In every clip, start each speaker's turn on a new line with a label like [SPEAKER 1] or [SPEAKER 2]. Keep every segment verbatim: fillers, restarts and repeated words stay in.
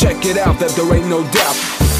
[SPEAKER 1] Check it out that there ain't no doubt.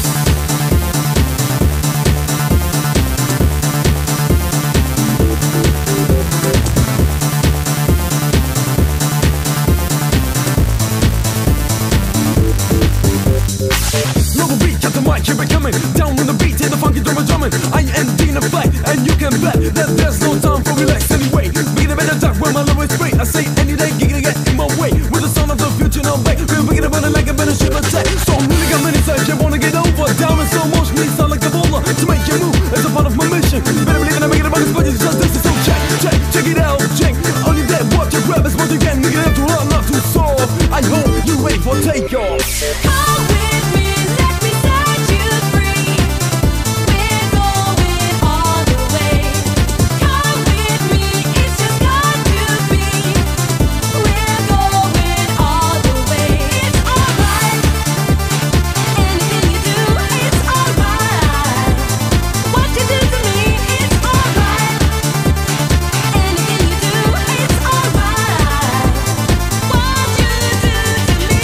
[SPEAKER 2] Keep it coming, down with the beat, hear the funky drummer drumming. I am in a fight, and you can bet that there's no time for relax anyway. Be the better duck when my love is straight. I say any day, giggity get in my way. With the sound of the future, no way. We're picking up on it like a better ship attack. So I'm really got many sides, you wanna get over. Down in slow motion, needs sound like a bowler. To make you move, it's a part of my mission. Better believe it, I make it about this budget, just this is so check, check, check it out, check. Only that, watch it, grab as much you can. Nigga, have to run, not to solve. I hope you wait for takeoff.
[SPEAKER 3] Come with me, let me set you free. We're going all the way. Come with me, it's just got to be. We're going all the way. It's alright. Anything you do, it's alright. What you do to me, it's alright. Anything you do, it's alright. What you do to me.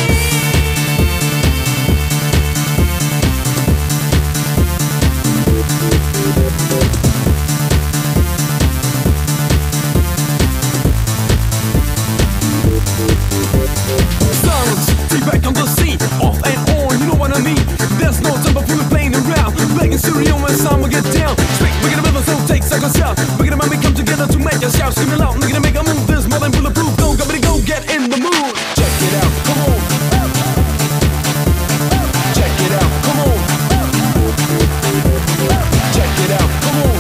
[SPEAKER 2] Silence, take back on the scene. Off and on, you know what I mean. There's no time for people playing around. Begging stereo when sound will get down. Straight, we're gonna build a soul, take seconds out. We're gonna make me come together to make a shout. Screaming loud, we're gonna make a move. This more than bulletproof. Go, go, go, get in the mood. Check it out, come on. Check it out, come on. Check it out, come on.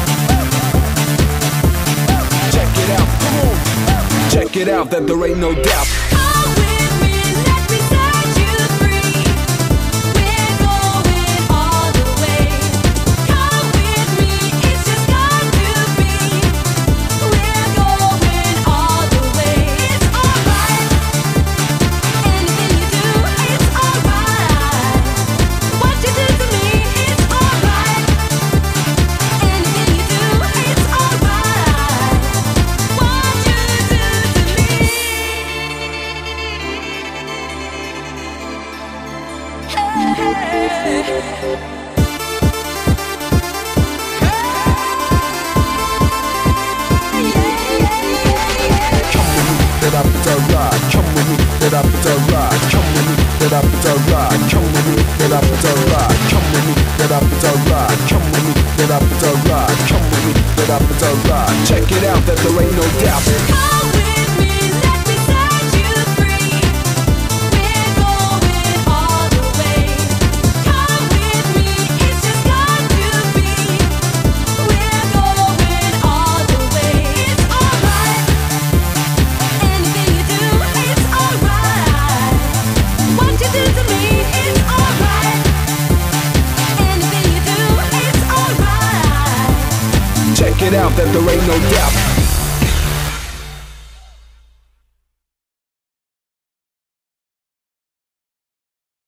[SPEAKER 2] Check it out, come on. Check it out that there ain't no doubt.
[SPEAKER 3] Come with me, let me set you free. We're going all the way. Come with me, it's just got to be. We're going all the way. It's alright. Anything you do, it's alright. What you do to me, it's alright. Anything you do, it's alright. What you do to me.
[SPEAKER 1] That up to ride, come with me, that up to ride, come with me, that up to ride, come with me, that up to ride, come with me, that up to ride, come with me, that up to ride, come with me, that up to ride. Check it out that there ain't no doubt.
[SPEAKER 3] Come with me, let me set you free. We're going all the way. Come with me, it's just got to be. We're going all the way. It's alright. Anything you do, it's alright. What you do to me, it's alright. Anything you do, it's alright.
[SPEAKER 1] Check it out that there ain't no doubt.